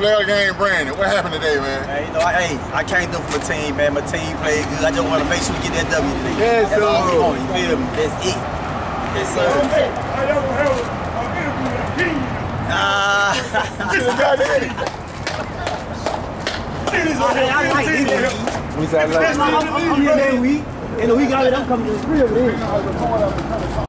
Player of the game, Brandon. What happened today, man? Man, you know, I came through for my team, man. My team played good. I just want to make sure we get that W today. Yes, that's all we sir. want. You feel me? That's it. Yes, sir. Hey, I don't have an interview with King. I like it. We said, I'm here every week. And the week out of it, I'm coming to the crib.